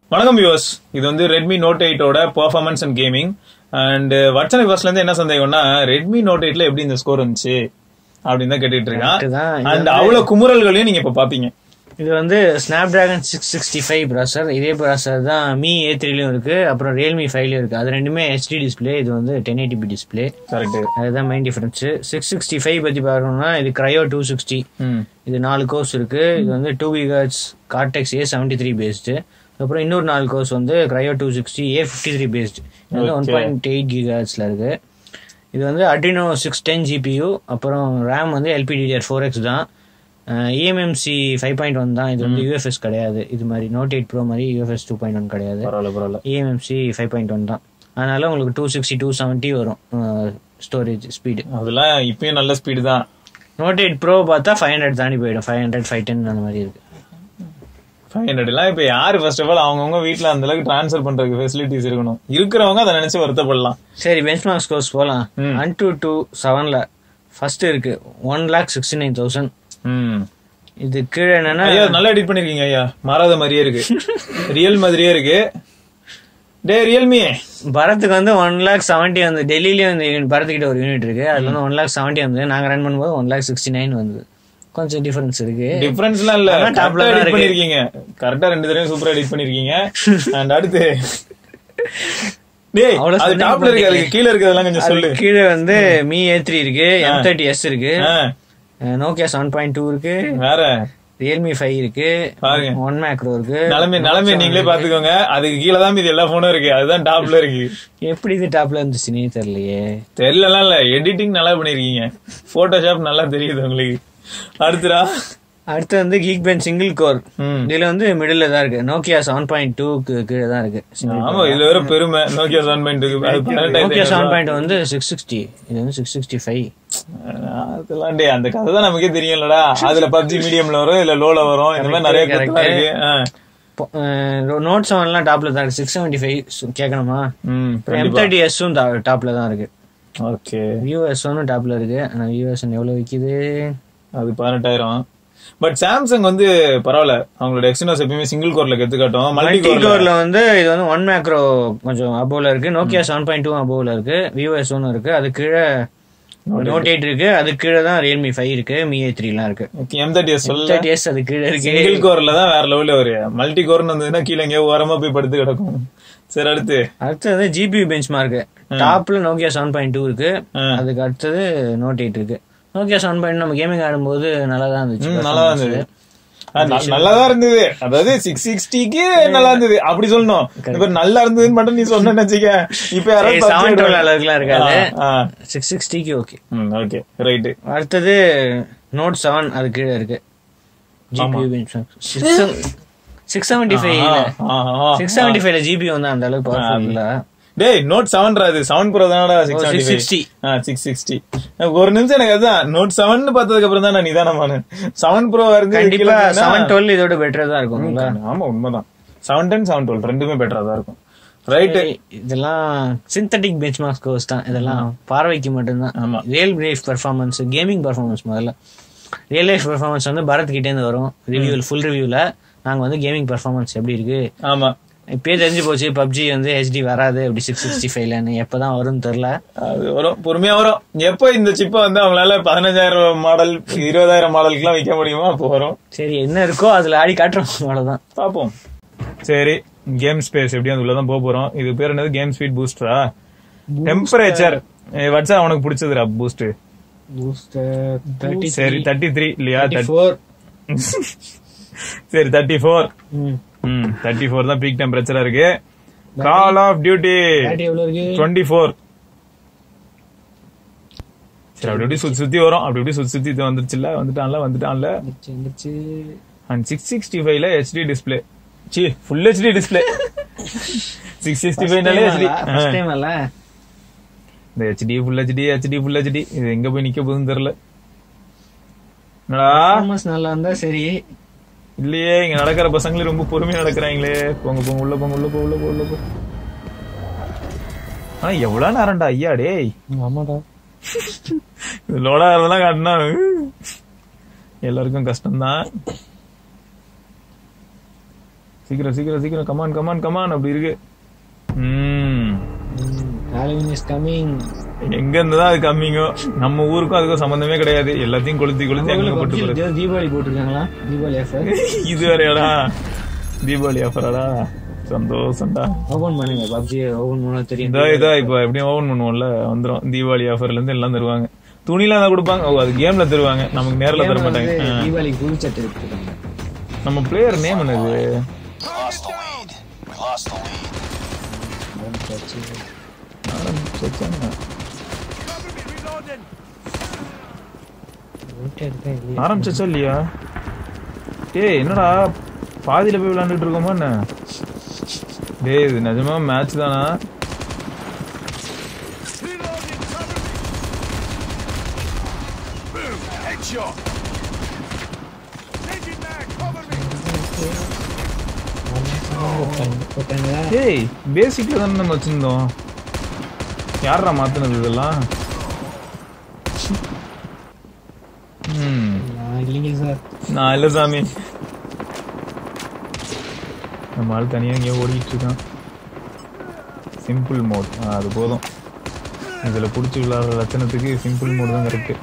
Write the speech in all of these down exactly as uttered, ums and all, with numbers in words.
வணக்கம் வியூவர்ஸ், இது வந்து ரெட்மி நோட் எயிட்டோட பெர்ஃபார்மன்ஸ் அண்ட் கேமிங். அண்ட் வட்சனை ஃபர்ஸ்ட்ல இருந்து என்ன சந்தேகம்னா, ரெட்மி நோட் எயிட்ல எப்படி இந்த ஸ்கோர் வந்துச்சு அப்படின்னு தான் கேட்டுட்டு இருக்கான். அண்ட் அவ்வளவு குமுறல்களையும் நீங்க இப்ப பாப்பீங்க. இது வந்து Snapdragon six sixty five processor. இதே ப்ராசர் தான் மீ ஏ த்ரீலயும் இருக்கு, அப்புறம் ரியல்மி ஃபைவ்லயும் இருக்கு. அது ரெண்டுமே ஹெச்டி டிஸ்பிளே, இது வந்து ten eighty p display. Correct, அதுதான் main difference. Six sixty five பத்தி பார்க்கணும்னா இது கிரையோ டூ சிக்ஸ்டி. இது நாலு கோர்ஸ் இருக்கு. இது வந்து two gigahertz Cortex A seventy three based. அப்புறம் இன்னொரு நாலு கோர்ஸ் வந்து Kryo two sixty A fifty three based. இது வந்து ஒன் பாயிண்ட் எயிட் கிகாட்ஸ்ல இருக்கு. இது வந்து அட்ரினோ சிக்ஸ் டென் ஜிபியூ. அப்புறம் ரேம் வந்து எல்பிடிடிஆர் ஃபோர் எக்ஸ் தான். இஎம்எம்சி ஃபைவ் பாயிண்ட் ஒன் தான். இது வந்து யூஎஃப்எஸ் கிடையாது. இது மாதிரி நோட் எயிட் ப்ரோ மாதிரி யூஎஃப்எஸ் டூ பாயிண்ட் ஒன் கிடையாது. இஎம்எம்சி ஃபைவ் பாயிண்ட் ஒன் தான். அதனால உங்களுக்கு டூ சிக்ஸ்டி டூ செவன்ட்டி வரும் ஸ்டோரேஜ் ஸ்பீடு. அதெல்லாம் இப்பயும் நல்ல ஸ்பீடு தான். நோட் எயிட் ப்ரோ பார்த்தா ஃபைவ் ஹண்ட்ரட் தாண்டி போயிடும். ஃபைவ் ஹண்ட்ரட் ஃபைவ் டென் அந்த மாதிரி இருக்கு. ஃபைவ் ஹண்ட்ரட் எல்லாம் இப்ப யாரு ஃபர்ஸ்ட் ஆஃப் ஆல் அவங்கவுங்க வீட்டுல அந்த அளவுக்கு டிரான்ஸ்ஃபர் பண்றதுக்கு ஃபெசிலிட்டிஸ் இருக்கணும். இருக்கிறவங்க அதை நினைச்சு வருத்தப்படலாம். சரி, பெஞ்ச்மார்க் ஸ்கோர்ஸ் போலாம். ஒன் டூ டூ செவன்ல ஃபர்ஸ்ட் இருக்கு one lakh sixty nine thousand. இது கீழே என்னன்னா, நல்லா எடிட் பண்ணிருக்கீங்க ஐயா. மாறாத மாதிரியே இருக்கு, ரியல் மாதிரியே இருக்கு. டே ரியல்மி பரத்துக்கு வந்து ஒன் லேக் செவன்டி வந்து டெல்லியிலேயே வந்து பரத்துக்கிட்ட ஒரு யூனிட் இருக்கு. அதுல வந்து ஒன் லேக் செவன்டி வந்து நாங்க ரன் பண்ணும்போது ஒன் லேக் சிக்ஸ்டி நைன் வந்து கொஞ்சம் டிஃபரன்ஸ் இருக்கு. டிஃபரன்ஸ்லாம் இல்ல, டாப்ல எடிட் பண்ணிருக்கீங்க. கரெக்டா ரெண்டு தடவை சூப்பரா எடிட் பண்ணிருக்கீங்க. அண்ட் அடுத்து டேய் அது டாப்ல இருக்கு, அதுக்கு கீழ இருக்கதெல்லாம் கொஞ்சம் சொல்லு. கீழ வந்து மீ ஏ த்ரீ இருக்கு, எம் தேர்ட்டி எஸ் இருக்கு, நோக்கியா செவன் பாயிண்ட் டூ இருக்கு, வேற ரியல்மி ஃபைவ் இருக்கு, ஒன் மேக்ரோ இருக்கு. நிலைமை நிலைமை நீங்களே பாத்துக்கோங்க. அதுக்கு கீழே தான் இது எல்லா போனும் இருக்கு. அதுதான் டாப்ல இருக்கு. எப்படி இது டாப்ல இருந்துச்சுன்னே தெரியலையே. தெரியலாம் இல்ல, எடிட்டிங் நல்லா பண்ணிருக்கீங்க. போட்டோஷாப் நல்லா தெரியுது உங்களுக்கு. அடுத்துடா அடுத்து வந்து கீக் பெஞ்ச் சிங்கிள் கோர். இதுல வந்து மிடில் தான் இருக்கு. நோக்கியா செவன் பாயிண்ட் டூக்கு கீழே தான் இருக்கு. ஆமா, இதுல வேற பெருமை. Nokia seven point two, Nokia seven point வந்து சிக்ஸ் சிக்ஸ்டி, இது வந்து சிக்ஸ் சிக்ஸ்டி ஃபைவ். அதெல்லாம் டே அந்த கதை தான் நமக்கே தெரியும்லடா. அதுல பப்ஜி மீடியம்ல வரும், இல்ல லோல வரும். இந்த மாதிரி நிறைய இருக்கு. நோட் செவன் எல்லாம் டாப்ல தான் இருக்கு. சிக்ஸ் செவன்டி ஃபைவ் கேட்கணுமா? எம் தேர்ட்டி எஸ்ஸும் டாப்ல தான் இருக்கு. ஓகே, வியூஎஸ் ஒன்னும் டாப்ல இருக்கு. ஆனா வியூஎஸ் எவ்வளவு விக்குது? அது பதினெட்டாயிரம். பட் சாம்சங் வந்து பரவாயில்ல, அவங்களோட எக்ஸினோஸ் எப்பயுமே சிங்கிள் கோர்ல எடுத்து காட்டும். மல்டி கோர்ல வந்து இது வந்து ஒன் மேக்ரோ கொஞ்சம் அபோவ்ல இருக்கு. நோக்கியா செவன் பாயிண்ட் டூ அபோவ்ல இருக்கு. வியூஎஸ் ஒன்னு இருக்கு. அது கீழே நோட் எயிட் இருக்கு. அது கீழே தான் ரியல்மி ஃபைவ் இருக்கு, மீ ஏ த்ரீ எல்லாம் இருக்கு. எம் தேர்ட்டி எஸ் சொல்ல தேர்ட்டி எஸ் அது கீழே இருக்கு. சிங்கிள் கோர்ல தான் வேற லெவல்ல ஒரு மல்டி கோர்னு வந்ததுன்னா கீழே எங்கேயோ ஓரமா போய் படுத்து கிடக்கும். சரி, அடுத்து அடுத்து வந்து ஜிபியூ பெஞ்ச் மார்க். டாப்ல நோக்கியா செவன் பாயிண்ட் டூ இருக்கு. அதுக்கு அடுத்தது நோட் எயிட் இருக்கு. நோக்கியா செவன் பாயிண்ட் நம்ம கேமிங் ஆடும்போது நல்லா தான் இருந்துச்சு. நல்லா தான் இருந்தது நல்லாதான் இருந்தது. அதாவது சிக்ஸ் சிக்ஸ்டிக்கு நல்லா இருந்தது அப்படி சொல்லணும். இப்ப நல்லா இருந்ததுன்னு மட்டும் நீ சொன்ன நினைச்சுக்க. இப்ப யாராவது அளவுக்குலாம் இருக்காது. சிக்ஸ் சிக்ஸ்டிக்கு ஓகே ஓகே ரைட். அடுத்தது நோட் செவன் அது கீழே இருக்கு. Six seventy five six seventy ஃபைவ்ல ஜிபி வந்து அந்த அளவுக்கு பவர்ஃபுல் இல்ல. டேய் நோட் செவன் அது செவன் ப்ரோ தானடா. சிக்ஸ் சிக்ஸ்டி சிக்ஸ் சிக்ஸ்டி ஒரு நிமிஷம் எனக்கு அதுதான் நோட் செவன் பார்த்ததுக்கு அப்புறம் தான் நான் நிதானமான செவன் ப்ரோ இருக்கு. கண்டிப்பா செவன் டுவெல் இதோட பெட்டரா தான் இருக்கும். ஆமா உண்மைதான். செவன் டென் செவன் டுவெல் ரெண்டுமே பெட்டரா தான் இருக்கும். ரைட், இதெல்லாம் சிந்தட்டிக் பெஞ்ச் மார்க் ஸ்கோர்ஸ் தான். இதெல்லாம் பார்வைக்கு மட்டும்தான். ஆமா, real life performance, gaming performance முதல்ல. ரியல் லைஃப் பெர்ஃபார்மன்ஸ் வந்து பரத் கிட்டே இருந்து வரும். ரிவ்யூ ஃபுல் ரிவ்யூல நாங்க வந்து கேமிங் பெர்ஃபார்மன்ஸ் எப்படி இருக்கு. ஆமா, இப்பயே தெரிஞ்சு போச்சு பப்ஜி வந்து ஹெச்டி வராது அப்படி சிக்ஸ் சிக்ஸ்டி ஃபைவ்லன்னு. எப்பதான் வரும்னு தெரியல. அது வரும், பொறுமையா வரும். எப்போ இந்த சிப்பை வந்து அவங்களால பதினஞ்சாயிரம் மாடல் இருபதாயிரம் மாடலுக்கு எல்லாம் விற்க முடியுமோ அப்போ வரும். சரி, என்ன இருக்கோ அதுல ஆடி காட்டுறோம், அவ்வளவுதான். பாப்போம். சரி, கேம் ஸ்பேஸ் எப்படி அந்த உள்ளதான் போக போறோம். இது பேர் என்னது? Game speed பூஸ்டரா? டெம்பரேச்சர் வச்சா அவனுக்கு பிடிச்சதுரா பூஸ்ட். சரி, தேர்ட்டி த்ரீ இல்லையா? சரி, தேர்ட்டி ஃபோர் தேர்ட்டி ஃபோர் தான் பீக் டெம்பரேச்சரா இருக்கு. Call of Duty twenty four. சரி, அப்படி அப்படி சுத்தி சுத்தி வரும். அப்படி அப்படி சுத்தி சுத்தி வந்துருச்சுல. வந்துட்டான்ல வந்துட்டான்ல அண்ட் சிக்ஸ் சிக்ஸ்டி ஃபைவ்ல HD display. See full HD display. Six sixty ஃபைவ்னாலே ஹெச்டி. இந்த HD full HD HD full HD இது எங்க போய் நிக்க போகுதுன்னு தெரியல. நல்லா இருந்தா சரி. இல்லையே, இங்க நடக்கிற பசங்களே ரொம்ப பொறுமையா நடக்கிறாங்களே. போங்க போங்க உள்ள போங்க உள்ள போ உள்ள போ உள்ள போ. ஆனா எவ்வளவு நேரம்டா ஐயா டேய். ஆமாடா, லோடா அதெல்லாம் காட்டினா எல்லாருக்கும் கஷ்டம்தான். சீக்கிரம் சீக்கிரம் சீக்கிரம் கமான் கமான் கமான் அப்படி இருக்கு. ம் ஹாலோவீன் இஸ் கமிங். எங்க இருந்துதான் அது கம்மிங்கோ, நம்ம ஊருக்கும் அதுக்கும் சம்பந்தமே கிடையாது. எல்லாத்தையும் கொளுத்தி கொளுத்தி அங்க போட்டு போறது. தீபாவளி போட்டுருக்காங்களா? தீபாவளி ஆஃபர் இது வேறையாடா? தீபாவளி ஆஃபராடா? சந்தோஷம்டா. ஓபன் பண்ணுங்க பப்ஜி ஓபன் பண்ணா தெரியும். இதா இதா இப்ப எப்படியும் ஓபன் பண்ணுவோம்ல, வந்துரும். தீபாவளி ஆஃபர்ல இருந்து எல்லாம் தருவாங்க. துணிலாம் தான் கொடுப்பாங்க. ஓ அது கேம்ல தருவாங்க, நமக்கு நேர்ல தர மாட்டாங்க. தீபாவளிக்கு புது சட்டை எடுத்துட்டாங்க. நம்ம பிளேயர் நேம் என்னது? ஆரம்பிச்சா இல்லையா? டேய் என்னடா பாதியில போய் விளையாண்டுட்டு இருக்கோமா என்ன? டேய் இது நிஜமா மேட்ச் தானா? டேய் பேசிக்ல தானே நம்ம வச்சிருந்தோம். யாரா மாத்தினது இதெல்லாம்? நான் இல்ல சாமி, நம்ம ஆள் தனியா இங்கே ஓடிட்டு இருக்கான். சிம்பிள் மோட் அது போதும். இதுல புடிச்சு விளையாடுற லட்சணத்துக்கு சிம்பிள் மோட் தான் கரெக்ட்.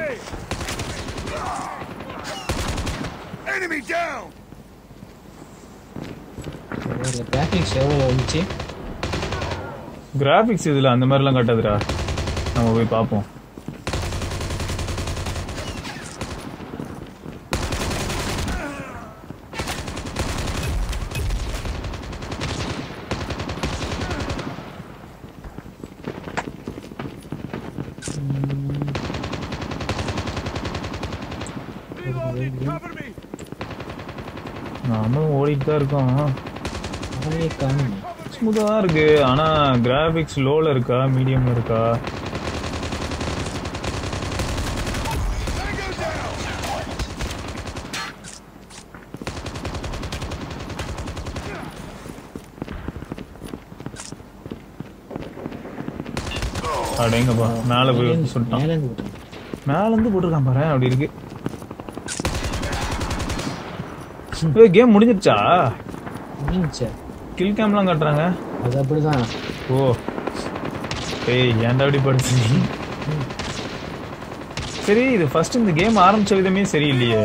கிராபிக்ஸ் எவ்வளவு வந்துச்சு? கிராபிக்ஸ் இதுல அந்த மாதிரிலாம் காட்டாதுடா, நம்ம போய் பார்ப்போம். நாமளும் ஓடிட்டு தான் இருக்கோம். ஸ்மூத்தா தான் இருக்கு. ஆனா கிராபிக்ஸ் லோல இருக்கா மீடியம்ல இருக்கா? அடேங்கப்பா மேல போய் சுட்டான். மேல இருந்து போட்டுருக்கான் பாரு, அப்படி இருக்கு. கேம் முடிஞ்சிருச்சா? கில் கேம்லாம் காட்டுறாங்க. அது அப்படிதான். ஓ ஏய் ஏன்டா அப்படி படிச்சு? சரி இது ஃபர்ஸ்ட் இந்த கேம் ஆரம்பிச்ச விதமே சரியில்லையே.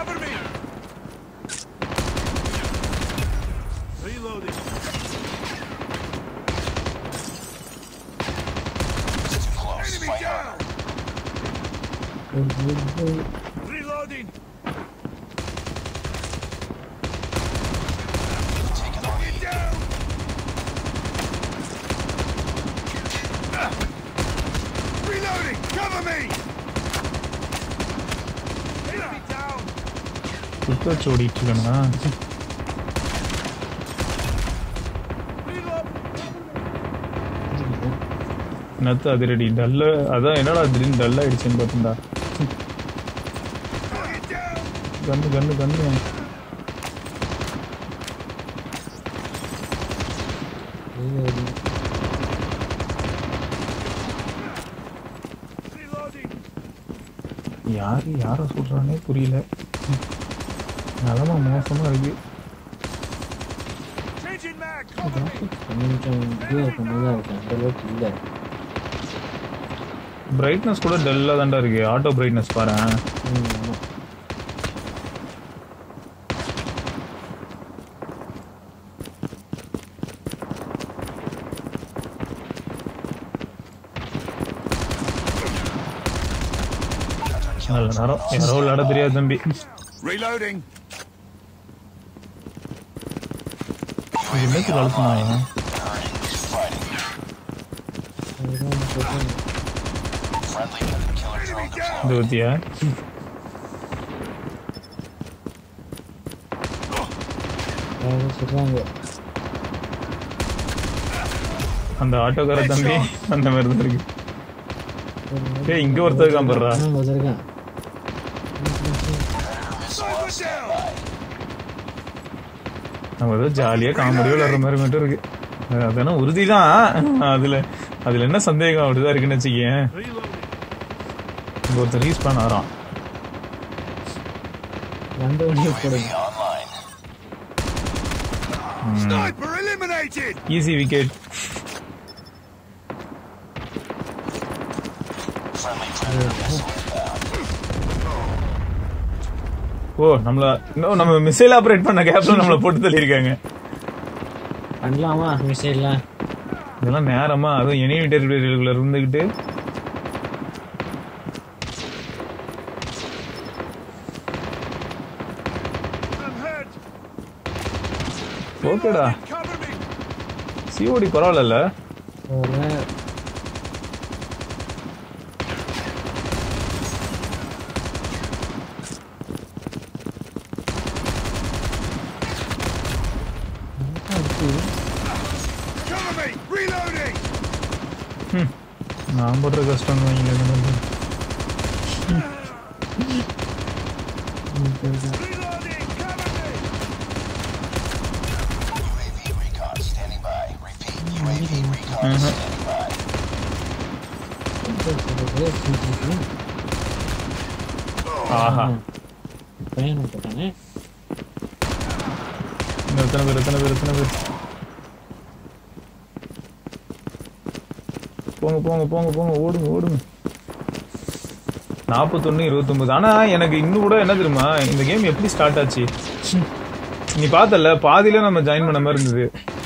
சுத்தச்சு ஓடிட்டு இருக்கா? நத்து அதிரடி டல்ல. அதான் என்னடா திடீர்னு டல் ஆயிடுச்சுன்னு பார்த்தா. கண்ணு கண்ணு கண்ணு யாரு யார சொல்றானே புரியல. நிலமா மோசமா இருக்கு. பிரைட்னஸ் கூட டல்லா தான்டா இருக்கு. ஆட்டோ பிரைட்னஸ் பாரு. நல்ல நேரம் யாரோ விளையாட தெரியாது தம்பி. என்னத்துக்கு அழுத்தினாங்க? இந்த பத்தியா அந்த ஆட்டோக்கார தம்பி அந்த மாதிரி தான் இருக்கு. ஏய் இங்க ஒருத்தர் இருக்கான் பாருடா. நம்ம ஏதோ ஜாலியா காமெடியா விளையாடுற மாதிரி மட்டும் இருக்கு. அதெல்லாம் உறுதிதான். அதுல அதுல என்ன சந்தேகம்? அப்படிதான் இருக்குன்னு வச்சுக்கேன். ஒருத்தர் ரீஸ் பண்ண வரான். Sniper eliminated. Easy wicket. ஓ நம்மள இன்னும் நம்ம மிசைல் ஆபரேட் பண்ண கேப்ல நம்மள போட்டு தள்ளி இருக்காங்க. பண்ணலாமா மிசைல்லாம்? இதெல்லாம் நேரமா அதுவும் எனிமி டெரிட்டரிக்குள்ள இருந்துகிட்டு ஓகேடா. சிஓடி பரவாயில்ல. நான் போடுற கஷ்டம் வாங்கல. ஆஹா பையன் போட்டானே. எத்தனை பேர் எத்தனை பேர் எத்தனை பேர் போங்க போங்க போங்க போங்க ஓடுங்க ஓடுங்க. நாற்பத்தொன்னு இருபத்தொன்பது. ஆனா எனக்கு இன்னும் கூட என்ன தெரியுமா, இந்த கேம் எப்படி ஸ்டார்ட் ஆச்சு நீ பார்த்தல, பாதியில நம்ம ஜாயின் பண்ண மாதிரி இருந்தது.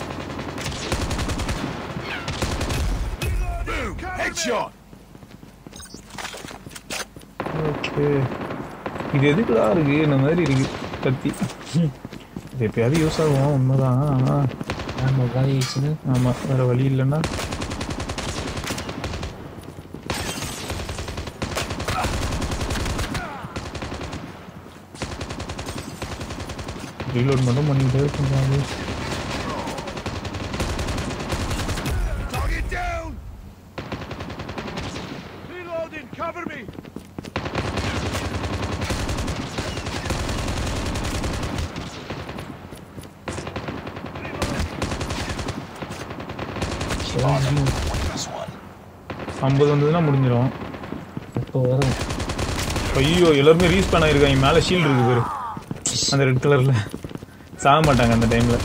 ஓகே இது எதுக்குடா இருக்கு இந்த மாதிரி இருக்கு கத்தி. இது எப்பயாவது யூஸ் ஆகும் உண்மைதான். ஆமா வேற வழி இல்லைன்னா ரீலோட் மட்டும் பண்ணிட்டே இருக்காங்க. ஐம்பது வந்ததுன்னா முடிஞ்சிடும். இப்போ வரும். ஐயோ எல்லாருமே ரீஸ்பான் ஆயிருக்காங்க. மேல ஷீல்டு இருக்கு பேரு அந்த ரெட் கலர்ல. சாக மாட்டாங்க அந்த டைம்ல.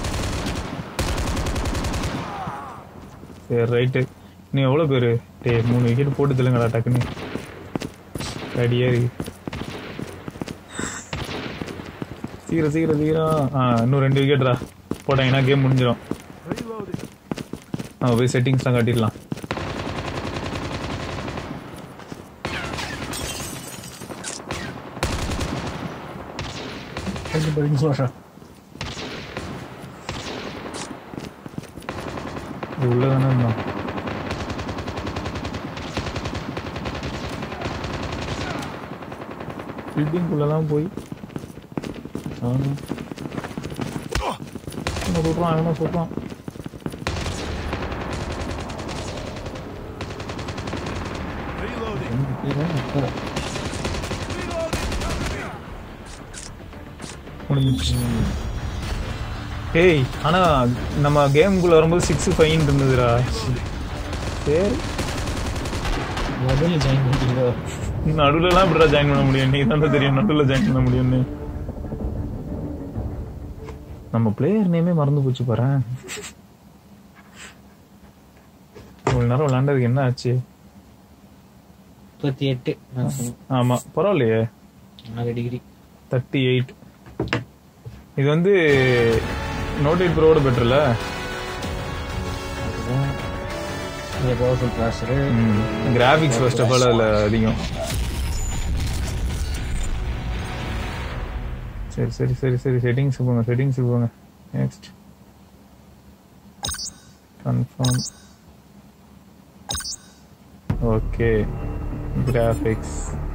சரி ரைட்டு. நீ எவ்வளவு பேரு? டே மூணு விக்கெட் போட்டு தெலுங்கடா டக்குன்னு. ரெடியா இருக்கு. சீக்கிரம் சீக்கிரம் சீக்கிரம். ஆ இன்னும் ரெண்டு விக்கெட்ரா போட்டாங்கன்னா கேம் முடிஞ்சிடும். நம்ம போய் செட்டிங்ஸ்லாம் காட்டிடலாம். உள்ளதானே இருந்தான். பில்டிங்குள்ளதான் போய் அவனும் சொல்றான் அவனை சொல்றான். ஏய் ஆனா நம்ம கேமுக்குள்ள வரும்போது சிக்ஸ் ஃபைவ் இருந்ததுடா. சரி நடுவில் ஜாயின் பண்ணிக்கிறோ. நடுவில் எல்லாம் இப்படிடா ஜாயின் பண்ண முடியும். நீ தான் தெரியும் நடுவில் ஜாயின் பண்ண முடியும்னு. நம்ம பிளேயர் நேமே மறந்து போச்சு பாரு. இவ்வளவு நேரம் விளையாண்டதுக்கு என்ன ஆச்சு? முப்பத்தி எட்டு. ஆமா பரவாயில்லையே. Degree thirty eight. இது வந்து நோட் எயிட் ப்ரோவோட பெட்டர்ல. Powerful processor. Graphics first of all அதுல அதிகம். சரி சரி சரி சரி செட்டிங்ஸ் போங்க செட்டிங்ஸ் போங்க. Next confirm. Okay graphics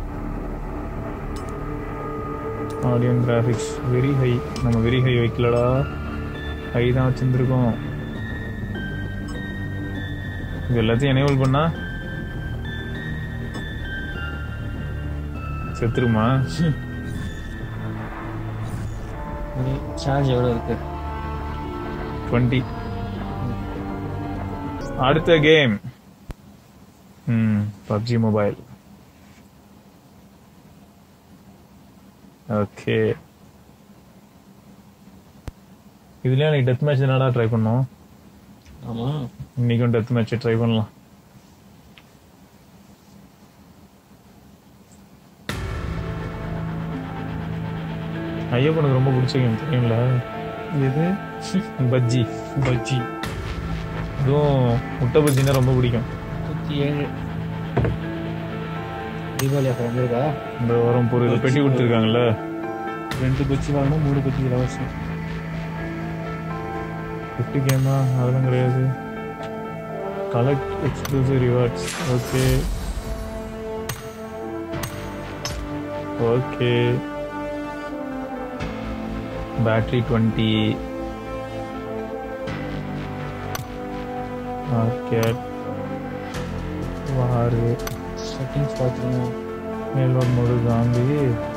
audio graphics very high. நம்ம வெரி ஹை வைக்கலடா, ஹை தான் வச்சிருந்துருக்கோம். இது எல்லாத்தையும் எனேபிள் பண்ணா செத்துருமா? சார்ஜ் எவ்வளவு இருக்கு? டுவெண்ட்டி. அடுத்த கேம் ம் பப்ஜி மொபைல். ஓகே இதுலயே நீ டெத் மேட்ச் என்னடா ட்ரை பண்ணோம். ஆமா இன்னைக்கும் டெத் மேட்ச் ட்ரை பண்ணலாம். ஐயப்பனுக்கு ரொம்ப பிடிச்ச கேம் தெரியும்ல இது பஜ்ஜி பஜ்ஜி இதுவும் முட்டை பஜ்ஜின்னா ரொம்ப பிடிக்கும். நூற்றி ஏழு தீபாவளி அப்போ வந்திருக்கா இந்த வாரம் பொருள் பெட்டி கொடுத்துருக்காங்கல்ல. ரெண்டு பஜ்ஜி வாங்கினா மூணு பஜ்ஜி இலவசம். பெட்டி கேமா அதெல்லாம் கிடையாது. Collect exclusive rewards. Okay okay battery twenty market வாரு செட்டிங்ஸ் பார்த்துக்கணும். மேலோட் மோடு காந்தி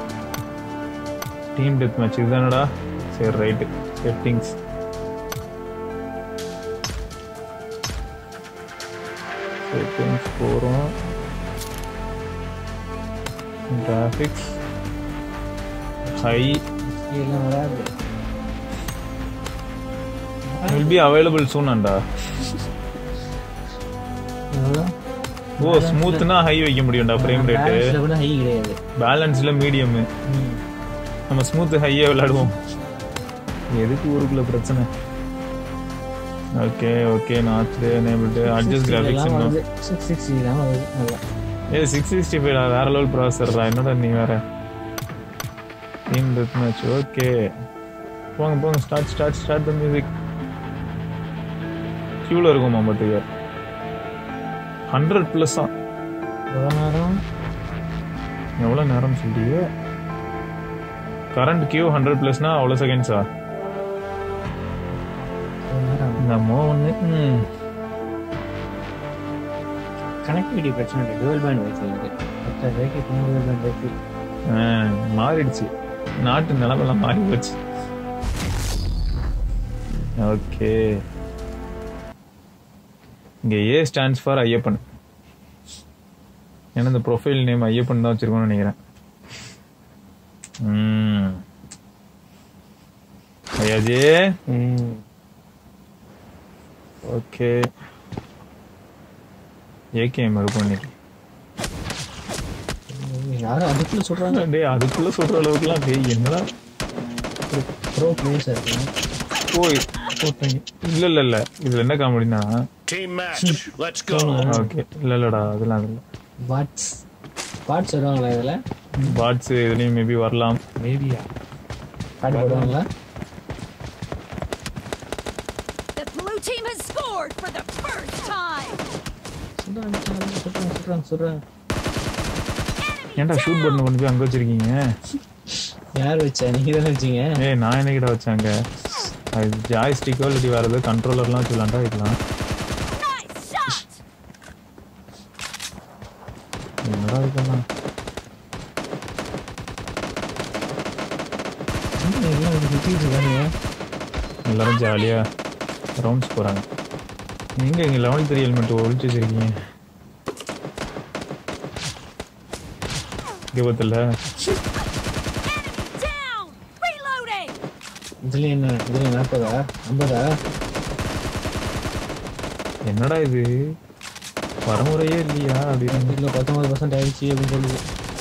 டீம் டெத் மேட்ச் இதுதானடா. சரி ரைட்டு செட்டிங்ஸ் செட்டிங்ஸ் போகிறோம். கிராஃபிக்ஸ் ஹை எல்லாம் வராது. will be available soon அண்டா. ஓ ஸ்மூத்னா ஹை வைக்க முடியும்டா ஃப்ரேம் ரேட். பேலன்ஸ்ல கூட ஹை கிடையாது. பேலன்ஸ்ல மீடியம். நம்ம ஸ்மூத் ஹையே விளையாடுவோம். எதுக்கு ஊருக்குள்ள பிரச்சனை. Okay okay not enabled adjust graphics இன்னும் சிக்ஸ் சிக்ஸ்டி தான் வருது. நல்லா ஏ சிக்ஸ் சிக்ஸ்டி ஃபைவ் வேற லெவல் ப்ராசஸர்டா. என்னடா நீ வேற டீம் டெத் மேட்ச். ஓகே போங்க போங்க start start start the music. கியூல இருக்குமா பட்டுங்க ஹண்ட்ரட் பிளஸ் தான். எவ்வளோ நேரம் எவ்வளோ நேரம் சொல்லியே. கரண்ட் கியூ ஹண்ட்ரட் பிளஸ்னா அவ்வளோ செகண்ட்ஸா. நம்ம ஒன்று கனெக்டிவிட்டி பிரச்சனை இல்லை. டுவல் பேண்ட் வைஃபை இருக்கு. பத்து ரூபாய்க்கு டுவல் பேண்ட் வைஃபை மாறிடுச்சு. நாட்டு நிலமெல்லாம் மாறி போச்சு. ஓகே இங்கே ஏ ஸ்டாண்ட்ஸ் ஃபார் ஐயப்பன். ஏன்னா இந்த ப்ரொஃபைல் நேம் ஐயப்பன் தான் வச்சிருக்கோம்னு நினைக்கிறேன். ம் ஐயாஜி ஓகே ஏகேஎம் இருக்கும் இன்னைக்கு. யாரும் அதுக்குள்ள சொல்றாங்க. டேய் அதுக்குள்ள சொல்ற அளவுக்குலாம் டேய் என்னடா ப்ரோ பிளேயர்ஸ் இருக்கு. ஓய் போட்டாங்க. இல்ல இல்ல இல்ல இதுல என்ன காமெடினா Team match. Let's go. Okay இல்ல இல்லடா அதெல்லாம் இல்ல. பாட்ஸ் பாட்ஸ் வருவாங்களா இதுல? பாட்ஸ் இதுலயும் மேபி வரலாம். மேபியா பாட் போடுவாங்களா? The blue team has scored for the first time. சொல்றாங்க சொல்றாங்க சொல்றாங்க சொல்றாங்க. ஏன்டா ஷூட் பட்டன் கொண்டு போய் அங்க வச்சிருக்கீங்க? யார் வச்சா? நீங்க தானே வச்சீங்க. ஏய் நான் என்னகிட்ட வச்சாங்க. அது ஜாய்ஸ்டிக்கோ இல்லடி வேற ஏதோ கண்ட்ரோலர்லாம் வச்சுலாம்டா வைக்கலாம். என்னடா இதெல்லாம் எல்லாரும் ஜாலியா ரவுண்ட்ஸ் போறாங்க. நீங்க இங்க லெவல் த்ரீ ஹெல்மெட் ஒழிச்சு வச்சிருக்கீங்க. விபத்துல இதுல என்ன இதுல நாற்பதா ஐம்பதா? என்னடா இது வரமுறையே இல்லையா அப்படின்னு. இதுல பத்தொன்பது பர்சன்ட் ஆயிடுச்சு அப்படின்னு சொல்லுது.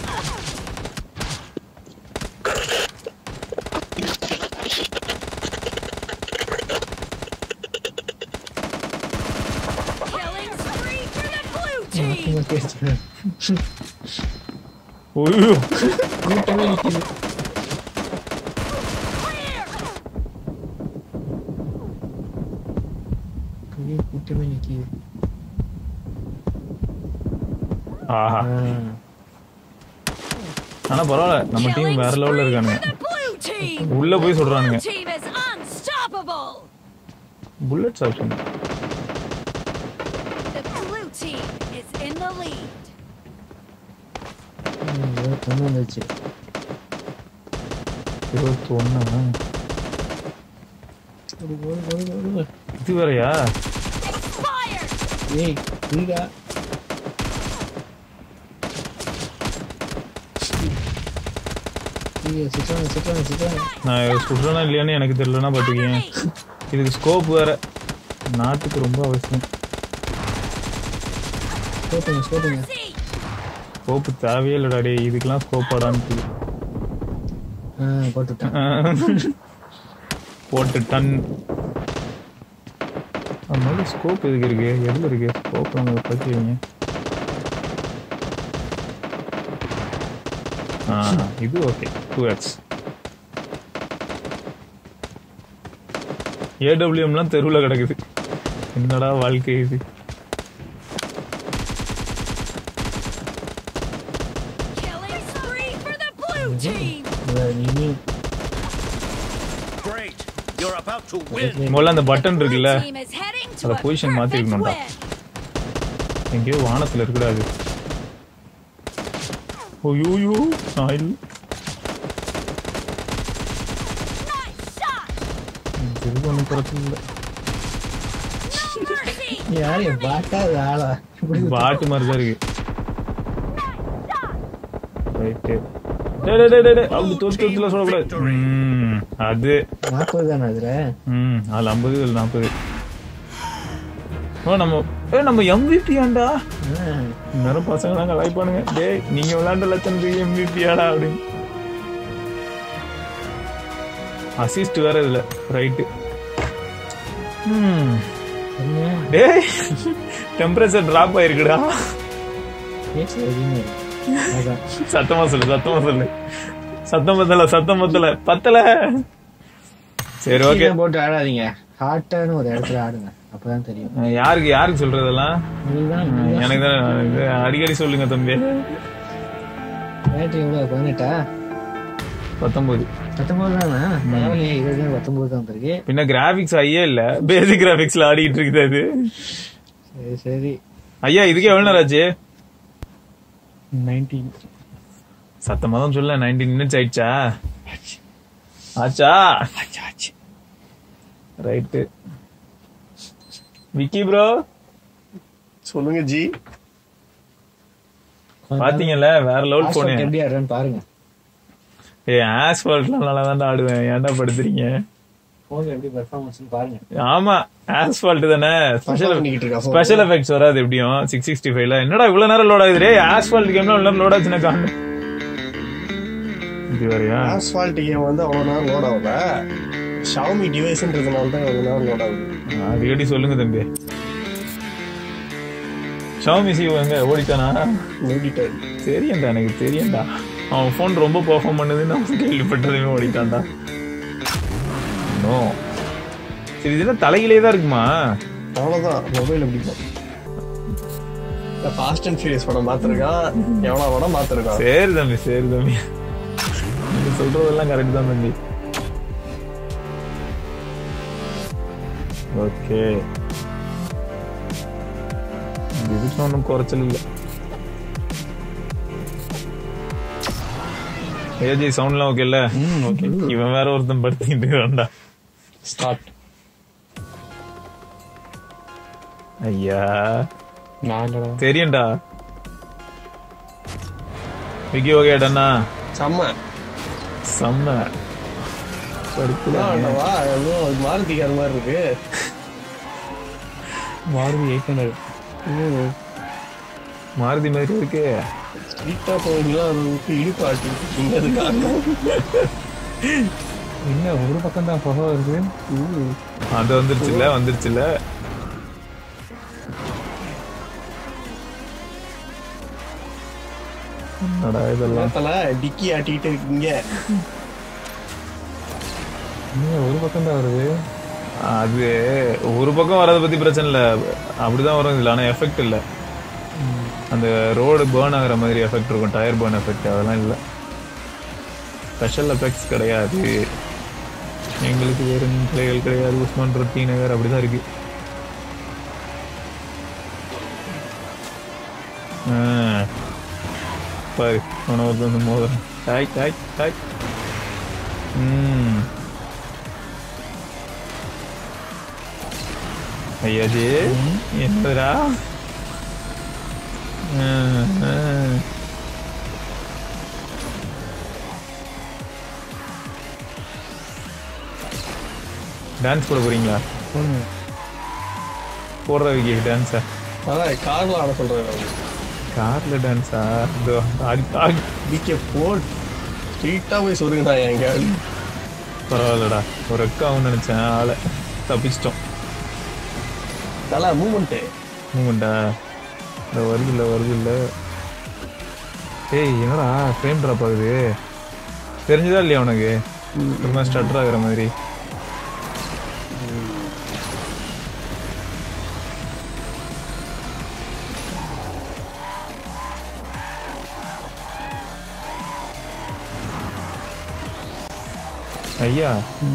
ஓய்யோ கூட்டமே நிக்குது. கூட்டமே நிக்குது. ஆஹா ஆனா பரவாயில்ல நம்ம டீம் வேற லெவல்ல இருக்கானுங்க. உள்ள போய் சொல்றானுங்க புல்லட்ஸ் ஆப்ஷன். இருபத்தொன்னு வந்துச்சு. இருபத்தி ஒண்ணா இது வேறையா? ஏய் புரியுதா? சிட்றானே சிட்றானே சிட்றானே நான் சுடுறேனா இல்லையான்னு எனக்கு தெரியலனா பாத்துக்கீங்க. இதுக்கு ஸ்கோப் வேற நாட்டுக்கு ரொம்ப அவசியம். ஸ்கோப்புங்க ஸ்கோப்புங்க ஸ்கோப் தேவையே இல்லடா டேய், இதுக்கெல்லாம் ஸ்கோப் ஆடான்னு ஆ போட்டுட்டேன் போட்டுட்டன். அந்த ஸ்கோப் எதுக்கு இருக்கு, எதுல இருக்கு ஸ்கோப்? நம்ம பத்திங்க ஆ இது ஓகே. டூ எக்ஸ் ஏடபிள்யூஎம்லாம் தெருவில் கிடக்குது. என்னடா வாழ்க்கை இது. முதல்ல அந்த பட்டன் இருக்குல்ல, அத பொசிஷன் மாத்தி இருக்கணும்டா. எங்கேயோ வானத்துல இருக்கக்கூடாது. ஓயோயோ சாயில் இது ஒன்றும் பிரச்சனை இல்லை. யாரு பாட்டா ஆளா பாட்டு மாதிரி தான் இருக்கு. ரைட்டு டேய் டேய் டேய் டேய் அப்படி தோத்து தோத்துல சொல்லக்கூடாது. ம் அது நாற்பது தானே அதுல. ம் அதுல ஐம்பது இதுல நாற்பது. ஓ நம்ம ஏ நம்ம எம்விபி ஆண்டா. இன்னும் பசங்க தான் கலாய்ப்பானுங்க. டேய் நீங்க விளையாண்ட லட்சம் எம்விபி ஆடா அப்படின்னு. அசிஸ்ட் வேற இதுல. ரைட்டு. ம் டேய் டெம்பரேச்சர் டிராப் ஆயிருக்குடா. சத்தமா சொல்லு சத்தமா சொல்லு. சத்தம் பத்தல சத்தம் பத்தல பத்தல. சரி ஓகே போட்டு ஆடாதீங்க. ஹாட்டான ஒரு இடத்துல ஆடுங்க, அப்பதான் தெரியும். யாருக்கு யாருக்கு சொல்றதெல்லாம்? எனக்கு தான் அடிக்கடி சொல்லுங்க தம்பி. பேட்டரி எவ்வளவு? பதினெட்டா பத்தொன்பது பத்தொன்பது தானே. இருபது பத்தொன்பது தான் இருக்கு. பின்ன கிராபிக்ஸ் ஐயே இல்ல, பேசிக் கிராபிக்ஸ்ல ஆடிட்டு இருக்குது அது. சரி சரி ஐயா இதுக்கே எவ்வளவு நேரம் ஆச்சு? நைன்டீன். சத்தமா தான் சொல்ல. நைன்டீன் மினிட்ஸ் ஆயிடுச்சா? ஆச்சா ஆச்சு. ரைட்டு விக்கி ப்ரோ சொல்லுங்க ஜி. பாத்தீங்கல்ல வேற லெவல் போன். எப்படி ஆடுறேன்னு பாருங்க. ஏ ஆஸ்பால்ட்லாம் நல்லா தான் ஆடுவேன். ஏன்டா படுத்துறீங்க? போன் எப்படி பெர்ஃபார்மன்ஸ் பாருங்க. ஆமா ஆஸ்பால்ட் தானே. ஸ்பெஷல் ஸ்பெஷல் எஃபெக்ட்ஸ் வராது எப்படியும் சிக்ஸ் சிக்ஸ்டி ஃபைவ்ல. என்னடா இவ்வளவு நேரம் லோட் ஆகுது? ஆஸ்பால்ட் கேம்ல இவ்வளவு நேரம் லோட் ஆச்சுன்னா காணும். இது வரையா ஆஸ்பால்ட் கேம் வந்து அவ்வளவு நேரம் லோட் ஆகல. ஷாமி டிவைஸ்ன்றதுனால தான் அவ்வளவு நேரம் லோட் ஆகுது. அடிக்கடி சொல்லுங்க தம்பி. ஷாமி சி எங்க ஓடிட்டானா? ஓடிட்டாரு. தெரியண்டா எனக்கு தெரியண்டா. அவன் போன் ரொம்ப பெர்ஃபார்ம் பண்ணுதுன்னு அவன் கேள்விப்பட்டதுமே ஓடிட்டான்டா. சரி இதெல்லாம் தலையிலே தான் இருக்குமா? அவ்வளவுதான். மொபைல் எப்படி ஃபாஸ்ட் அண்ட் ஃபியூரியஸ் படம் பாத்துருக்கான். எவ்வளவு படம் பாத்துருக்கான். சரி தம்பி சரி தம்பி நீங்க சொல்றதெல்லாம் கரெக்ட் தான் தம்பி. ஓகே இதுக்கு ஒன்றும் குறைச்சல் இல்லை. ஏஜி சவுண்ட்லாம் ஓகே இல்ல? ஓகே. இவன் வேற ஒருத்தன் படுத்திட்டு இருக்கான்டா. ஸ்டார்ட். ஐயா தெரியும்டா. விக்கி ஓகே டன்னா செம்ம செம்ம. மாருதிக்கு அது மாதிரி இருக்கு. Maruti eight hundred. மாருதி மாதிரி இருக்கு. ஸ்ட்ரீட்டா போவீங்களா? இடுப்பு ஆட்டு அது காரணம். என்ன ஒரு பக்கம் தான் புகை வருது. அது வந்துருச்சுல்ல வந்துருச்சுல்ல. என்னடா இதெல்லாம் டிக்கி ஆட்டிட்டு இருக்கீங்க. ஒரு பக்கம் தான் வருது. அது ஒரு பக்கம் வர்றதை பத்தி பிரச்சனை இல்ல, அப்படிதான் வரும் இதுல. ஆனா எஃபெக்ட் இல்ல. அந்த ரோடு பேர்ன் ஆகுற மாதிரி எஃபெக்ட் இருக்கும். டயர் பேர்ன் எஃபெக்ட் அதெல்லாம் இல்ல. ஸ்பெஷல் எஃபெக்ட்ஸ் கிடையாது எங்களுக்கு. வேறு பிள்ளைகள் கிடையாது. உஸ்மான் ரொட்டி நகர் அப்படிதான் இருக்கு. பாரு உணவு வந்து மோதிரம். டாய் டாய் டாய். ம் ஐயாஜி என்னடா? டான்ஸ் போட போறீங்களா? போடுற விக்கி டான்ஸா? அதான் கார்ல ஆட சொல்றேன். கார்ல டான்ஸா? விக்கி போட் ஸ்ட்ரீட்டா போய் சொல்லுங்கடா எங்க. பரவாயில்லடா, ஒரு அக்காவும் நினைச்சேன், ஆளை தப்பிச்சிட்டோம். தலை மூமெண்ட்டு மூமெண்டா இந்த வருது இல்லை வருது இல்லை. ஏய் என்னடா ஃப்ரேம் ட்ராப் ஆகுது, தெரிஞ்சுதா இல்லையா உனக்கு? ஒரு மாதிரி ஸ்டட்டர் ஆகுற மாதிரி. ஐயா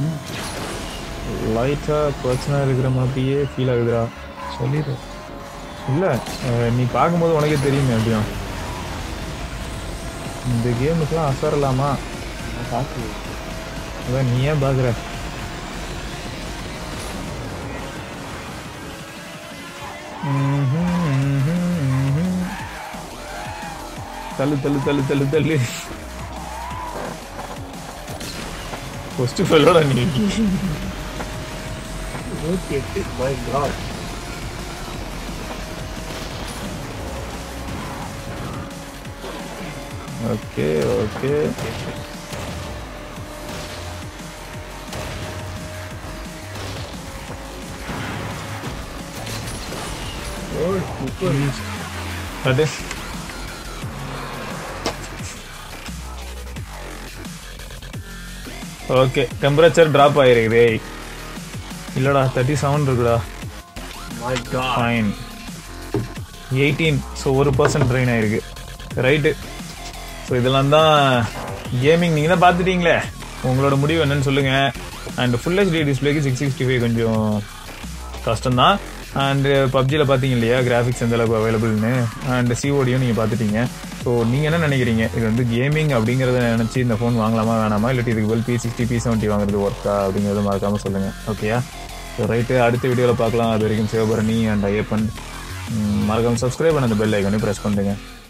லைட்டா பிரச்சனை இருக்கிற மாதிரியே ஃபீல் ஆகுதுடா. சொல்லிடு. இல்லை நீ பார்க்கும்போது உனக்கே தெரியுமே எப்படியும். இந்த கேமுக்கெல்லாம் அசரலாமா? பார்த்து அதான் நீ ஏன் பார்க்குற? தள்ளு தள்ளு தள்ளு தள்ளு தள்ளு. ஃபர்ஸ்ட் ஃபெல்லோட நீ நூற்றி எட்டு மை காட். ஓகே ஓகே அது ஓகே. டெம்பரேச்சர் டிராப் ஆயிருக்குதே. இல்லடா தேர்ட்டி செவன் இருக்குடா. My god. Fine eighteen. So ஒரு பர்சன்ட் ட்ரெயின் ஆயிருக்கு. ரைட்டு. ஸோ இதெல்லாம் தான் கேமிங். நீங்கள் தான் பார்த்துட்டீங்களே, உங்களோட முடிவு என்னன்னு சொல்லுங்க. அண்ட் ஃபுல் ஹெச்டி டிஸ்பிளேக்கு சிக்ஸ் சிக்ஸ்டி ஃபைவ் கொஞ்சம் கஷ்டம்தான். அண்டு பப்ஜியில் பார்த்தீங்க இல்லையா கிராஃபிக்ஸ் எந்த அளவுக்கு அவைலபிள்னு. அண்ட் சிஓடியும் நீங்கள் பார்த்துட்டீங்க. ஸோ நீங்கள் என்ன நினைக்கிறீங்க? இது வந்து கேமிங் அப்படிங்கிறத நினச்சி இந்த ஃபோன் வாங்கலாமா வேணாமா, இல்லாட்டி இதுக்கு பதில் பி சிக்ஸ்டி பி செவன்ட்டி வாங்குறது ஒர்க்கா அப்படிங்கிறத மறக்காமல் சொல்லுங்கள். ஓகேயா? ஸோ ரைட்டு, அடுத்த வீடியோவில் பார்க்கலாம். அது வரைக்கும் சிவபரணி அண்ட் ஐயப்பன். மறக்காமல் சப்ஸ்கிரைப் பண்ண அந்த பெல் ஐக்கானே ப்ரெஸ் பண்ணுங்க.